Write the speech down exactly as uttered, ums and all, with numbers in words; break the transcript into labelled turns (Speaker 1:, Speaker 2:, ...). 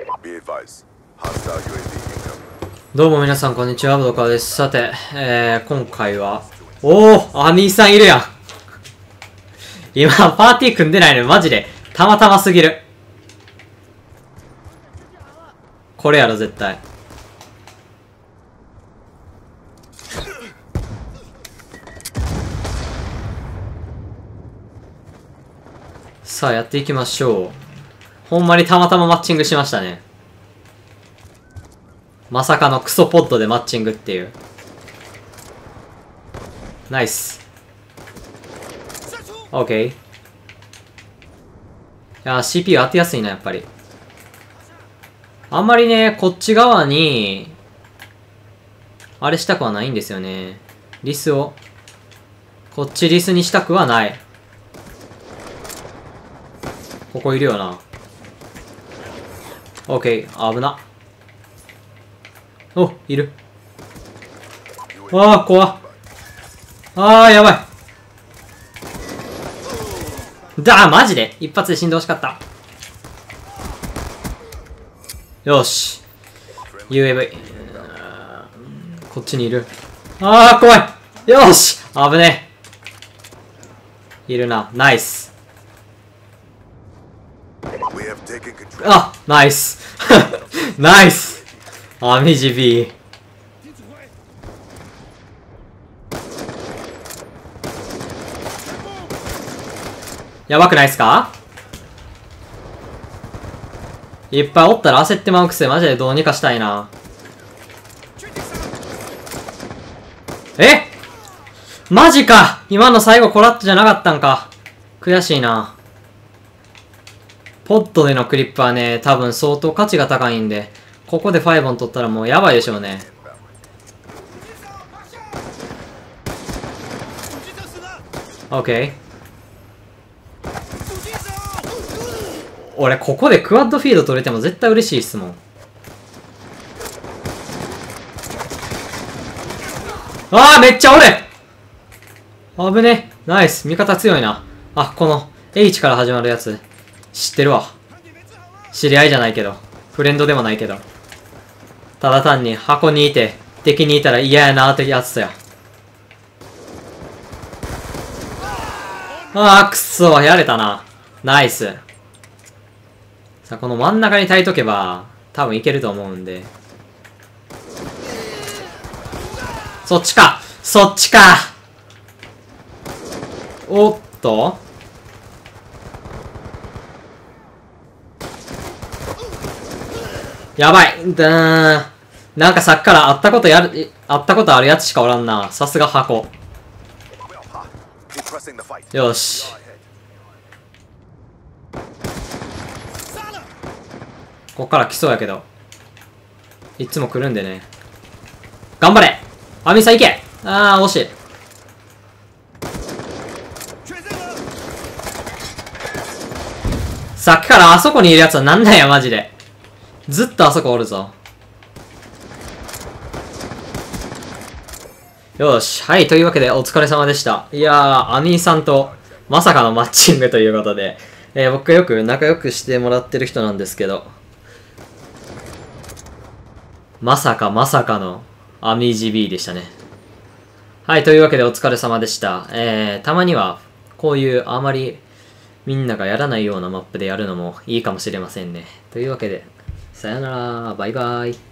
Speaker 1: どうも皆さんこんにちは、ブドカワです。さて、えー、今回は、おー、アニーさんいるやん。今、パーティー組んでないのマジで、たまたますぎる。これやろ、絶対。さあ、やっていきましょう。ほんまにたまたまマッチングしましたね。まさかのクソポッドでマッチングっていう。ナイス。オッケー。いやー、シーピーユー 当てやすいな、やっぱり。あんまりね、こっち側に、あれしたくはないんですよね。リスを。こっちリスにしたくはない。ここいるよな。オッケー、危な。お、いる。ああ、怖っ。ああ、やばい。だー、マジで一発で死んでほしかった。よし。ユーエーブイ。こっちにいる。ああ、怖い。よし。危ねえ。いるな。ナイス。あ、ナイス。ナイス。アミジビー。やばくないっすか？いっぱいおったら焦ってまうくせ、マジでどうにかしたいな。え？マジか！今の最後コラットじゃなかったんか。悔しいな。ポッドでのクリップはね、多分相当価値が高いんで、ここでファイボン取ったらもうやばいでしょうね。オッケー。俺、ここでクワッドフィード取れても絶対嬉しいっすもん。ああ、めっちゃおれ！危ね。ナイス。味方強いな。あ、この H から始まるやつ。知ってるわ。知り合いじゃないけど。フレンドでもないけど。ただ単に箱にいて、敵にいたら嫌やなーってやつや。ああ、くっそやれたな。ナイス。さあ、この真ん中に耐えとけば、多分いけると思うんで。そっちか！そっちか！おっと？やばい。だー。なんかさっきから会ったことやる、会ったことあるやつしかおらんな。さすが箱。よし。こっから来そうやけど。いつも来るんでね。頑張れ！アミさんいけ！あー、惜しい。さっきからあそこにいるやつはなんなんや、マジで。ずっとあそこおるぞ。よし。はい。というわけで、お疲れ様でした。いやー、アニーさんと、まさかのマッチングということで、えー、僕がよく仲良くしてもらってる人なんですけど、まさかまさかの、アミジビーでしたね。はい。というわけで、お疲れ様でした。えー、たまには、こういうあまり、みんながやらないようなマップでやるのもいいかもしれませんね。というわけで、さよなら、バイバイ。